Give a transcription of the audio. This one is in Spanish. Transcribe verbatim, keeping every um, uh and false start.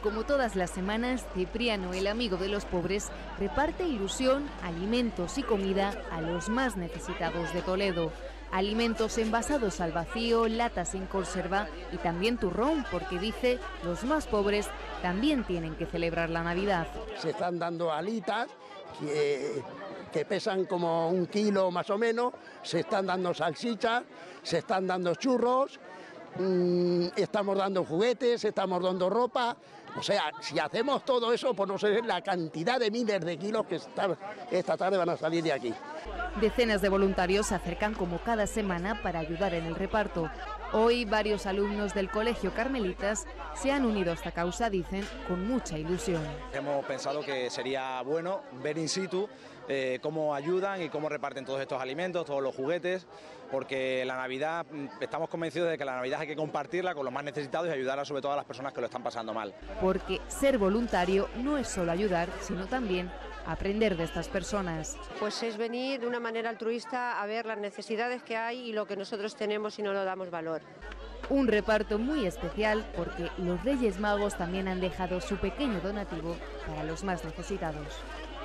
como todas las semanas, Cipriano, el amigo de los pobres, reparte ilusión, alimentos y comida a los más necesitados de Toledo. Alimentos envasados al vacío, latas en conserva y también turrón, porque dice, los más pobres también tienen que celebrar la Navidad. Se están dando alitas que, que pesan como un kilo más o menos, se están dando salchichas, se están dando churros, mmm, estamos dando juguetes, estamos dando ropa. O sea, si hacemos todo eso, pues no sé la cantidad de miles de kilos que esta, esta tarde van a salir de aquí. Decenas de voluntarios se acercan como cada semana para ayudar en el reparto. Hoy varios alumnos del Colegio Carmelitas se han unido a esta causa, dicen, con mucha ilusión. Hemos pensado que sería bueno ver in situ eh, cómo ayudan y cómo reparten todos estos alimentos, todos los juguetes, porque la Navidad, estamos convencidos de que la Navidad hay que compartirla con los más necesitados y ayudar a sobre todo a las personas que lo están pasando mal. Porque ser voluntario no es solo ayudar, sino también aprender de estas personas. Pues es venir de una manera altruista a ver las necesidades que hay y lo que nosotros tenemos y no lo damos valor. Un reparto muy especial porque los Reyes Magos también han dejado su pequeño donativo para los más necesitados.